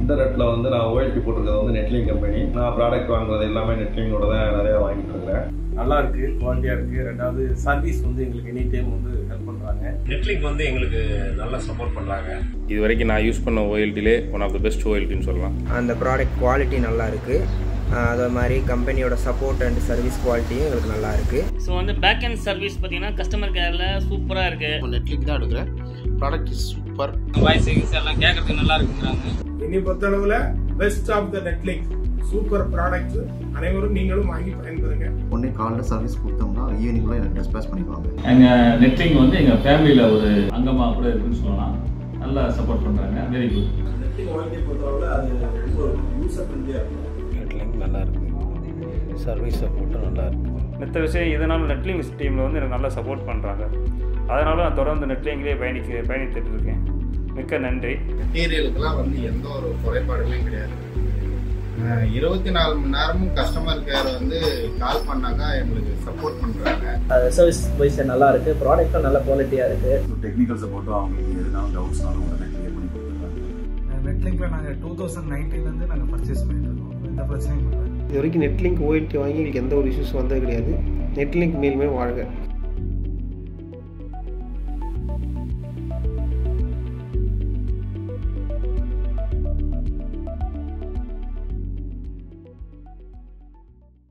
இன்டர்நெட்டில் வந்து நான் ஓஎல்டி போட்டிருக்கிறது வந்து நெட்லிங்க் கம்பெனி. நான் ப்ராடக்ட் வாங்குறது எல்லாமே நெட்லிங்கோட தான் நிறையா வாங்கிட்டு இருக்கிறேன். நல்லா இருக்குது, குவாலிட்டியாக இருக்குது. ரெண்டாவது சர்வீஸ் வந்து எங்களுக்கு எனி டைம் வந்து ஹெல்ப் பண்ணுறாங்க. நெட்லிங்க் வந்து எங்களுக்கு நல்லா சப்போர்ட் பண்ணுறாங்க. இது வரைக்கும் நான் யூஸ் பண்ண ஓஎல்டிலே ஒன் ஆஃப் த பெஸ்ட் ஓஎல்டின்னு சொல்லலாம். அந்த ப்ராடக்ட் குவாலிட்டி நல்லா இருக்குது. அதே மாதிரி கம்பெனியோட சப்போர்ட் அண்ட் சர்வீஸ் குவாலிட்டியும் எங்களுக்கு நல்லா இருக்குது. ஸோ வந்து பேக் அண்ட் சர்வீஸ் பார்த்தீங்கன்னா கஸ்டமர் கேரில் சூப்பராக இருக்குது. நெட்லிங்க் தான் எடுக்கிறேன். Product is super. வாய்ஸ் எல்லாம் கேட்கறதுக்கு நல்லா இருக்குங்கிறாங்க. என்னை பொறுத்தளவில் best of the Netlink super product. அனைவரும் நீங்களும் வாங்கி பயன்பெறுங்க. ஒன்றே காலில் சர்வீஸ் கொடுத்தோம்னா ஈவினிங்குள்ளே எனக்கு டிஸ்பேச் பண்ணிக்குவாங்க. எங்கள் நெட்லிங்க் வந்து எங்கள் ஃபேமிலியில் ஒரு அங்கமாக கூட இருக்குன்னு சொல்லலாம். நல்லா சப்போர்ட் பண்ணுறாங்க. Very good. நெட்லிங்க் குவாலிட்டியை பொறுத்தளவில் அது ரொம்ப யூசர் ஃப்ரெண்ட்லியாக இருக்கும். நெட்லிங்க் நல்லா இருக்குது. சர்வீஸ் சப்போர்ட்டும் நல்லா இருக்குது. மற்ற விஷயம் இதனால் நெட்லிங்க் டீமில் வந்து எனக்கு நல்லா சப்போர்ட் பண்ணுறாங்க. அதனால் நான் தொடர்ந்து நெட்லிங்க்லேயே பயணித்துட்டு இருக்கேன். மிக்க நன்றி. மெட்டீரியலுக்கெல்லாம் வந்து எந்த ஒரு குறைபாடுமே கிடையாது. 24 மணி நேரமும் கஸ்டமர் கேர் வந்து கால் பண்ணாங்க, எங்களுக்கு சப்போர்ட் பண்ணுறாங்க. சர்வீஸ் வைஸ் நல்லா இருக்குது. ப்ராடக்ட்டும் நல்ல குவாலிட்டியாக இருக்குது. டெக்னிக்கல் சப்போர்ட்டும் அவங்களுக்கு எதுனாலும் டவுட்ஸ்னாலும் உடனே கிளியர் பண்ணி கொடுத்துருக்காங்க. நெட்லிங்கில் நாங்கள் 2019 நாங்கள் பர்ச்சேஸ் பண்ணிட்டு இருக்கோம். எந்த பிரச்சனையும் இல்லை. இது வரைக்கும் நெட்லிங்க் ஓஎல்டி வாங்கி எங்களுக்கு எந்த ஒரு இஷ்யூஸ் வந்தது கிடையாது. நெட்லிங்க் மேலுமே வாழ்க.